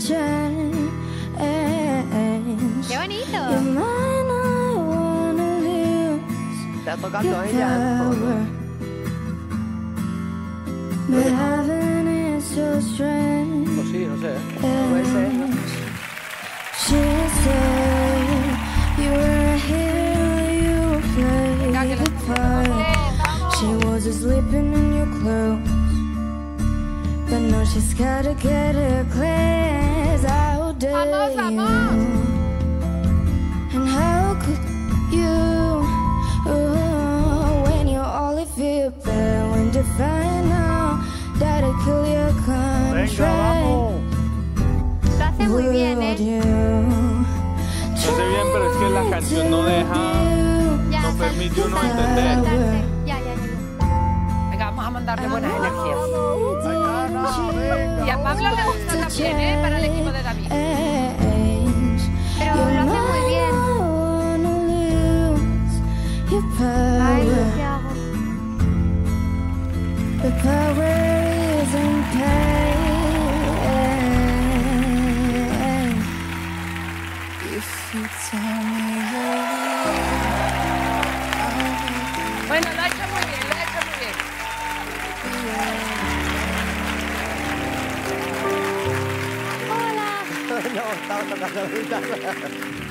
¡Qué bonito! Está tocando ella. Pues sí, no sé. Puede ser, ¿no? Venga, que lo She was sleeping in your clothes, but now she's gotta get her clothes out of ¡Vamos, vamos! And how could you, when you're all if you bear, when to find out that I kill your Venga, vamos. Lo hace muy bien, ¿eh? No sé bien, pero es que la canción no deja, Ya, no permite uno entender. saltarse. Ya. Venga, vamos a mandarle buenas energías. Venga, Ana, venga. Y a Pablo le gusta también, ¿eh? Para el equipo de David. Pero lo hace muy bien. Ay, ¿qué hago? The power is in pain. If you tell me Bueno, lo ha hecho muy bien, lo ha hecho muy bien. Hola. No, estaba tocando la guitarra.